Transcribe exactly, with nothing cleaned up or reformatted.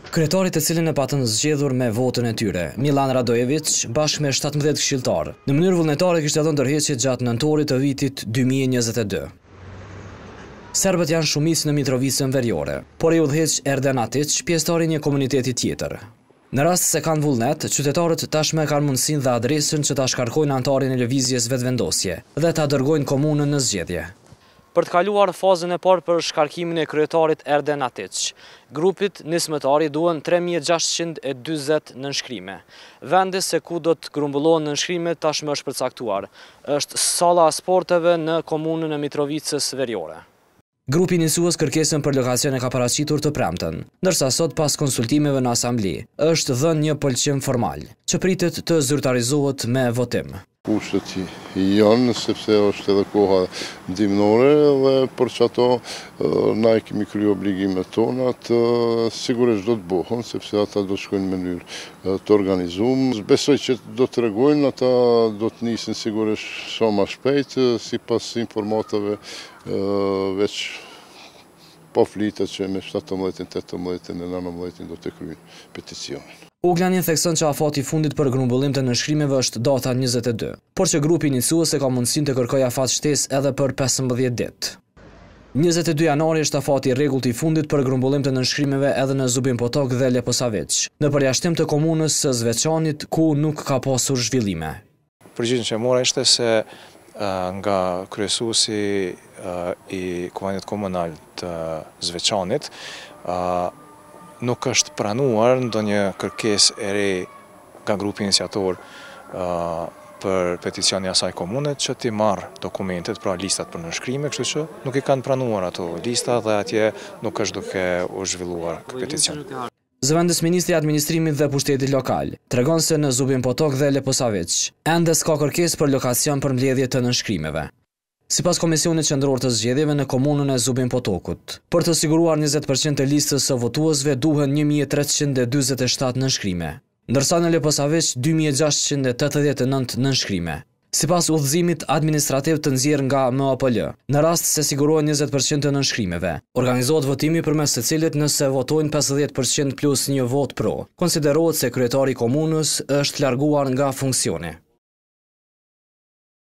Kryetarit të cilin e patën zgjedhur me votën e tyre, Milan Radojević, bashkë me shtatëmbëdhjetë këshilltar, në mënyrë vullnetare kishte dhënë ndërheqje gjatë nëntorit të vitit dy mijë e njëzet e dy. Serbët janë shumicë në Mitrovicën Veriore, por e udhëheq Erden Atić, pjesëtar i një komuniteti tjetër. Në rast se kanë vullnet, qytetarët tashmë kanë mundësinë dhe adresën që ta shkarkojnë antarin e lëvizjes vetvendosje dhe ta dërgojnë komunën në zgjedhje. Për të kaluar fazën e parë për shkarkimin e kryetarit Erden Atić, grupit nismëtari duhen tre mijë e gjashtëqind e dyzet nënshkrime. Vendi se ku do të grumbullohen nënshkrimet tashmë është përcaktuar. Është salla e sporteve në komunën e Mitrovicës Veriore. Grupi nisues kërkesën për lokacion e ka paraqitur të premten, ndërsa sot pas konsultimeve në asambli, është dhënë një pëlqim formal, që pritet të zyrtarizohet me votim. Kushtet janë, sepse është edhe koha dimnore dhe për që ato na e kemi kryu obligimet tona të sigurisht do të bohën, sepse ata do të shkojnë në mënyrë të organizuar. Besoj që do të regojnë, ata do të nisin sigurisht sa më shpejt, si pas informatave veç po flitet që me shtatëmbëdhjetin, tetëmbëdhjetin e nëntëmbëdhjetin do të kryjnë peticionin. Uglani thekson që afati i fundit për grumbullim të nënshkrimeve është data njëzet e dy, por që grupi nisues ka mundësinë të kërkojë afat shtesë edhe për pesëmbëdhjetë ditë. njëzet e dy janari është afati i rregullt i fundit për grumbullim të nënshkrimeve edhe në Zubin Potok dhe Leposavić, në përjashtim të komunës së Zveçanit ku nuk ka pasur zhvillime. Përgjigjen që mora ishte se nga kryesuesi i Komandit Komunal të Zveçanit nuk është pranuar ndonjë kërkesë e re nga grupi iniciator për peticioni asaj komune që t'i marrë dokumentet, pra listat për nënshkrime, kështu që nuk i kanë pranuar ato lista dhe atje nuk është duke u zhvilluar peticion. Zëvendës Ministri i Administrimit dhe Pushtetit Lokal tregon se në Zubin Potok dhe Leposavić ende s'ka kërkesë për lokacion për mbledhje të nënshkrimeve. Sipas Komisionit Qendror të Zgjedhjeve në komunën e Zubin Potokut, për të siguruar njëzet përqind të listës së votuesve duhen një mijë e treqind e dyzet e shtatë nënshkrime, ndërsa në Leposavić dy mijë e gjashtëqind e tetëdhjetë e nëntë nënshkrime. Sipas udhëzimit administrativ të nxjerrë nga M A P L, në rast se sigurohen njëzet përqind të nënshkrimeve, organizohet votimi përmes të cilit nëse votojnë pesëdhjetë përqind plus një vot pro, konsiderohet se kryetari i komunës është larguar nga funksioni.